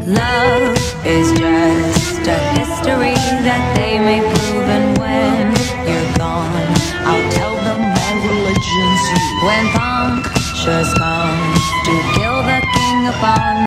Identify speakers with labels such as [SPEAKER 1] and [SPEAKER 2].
[SPEAKER 1] Love is just a history that they may prove, and when you're gone, I'll tell them my religion's you. When punctures come to kill the king upon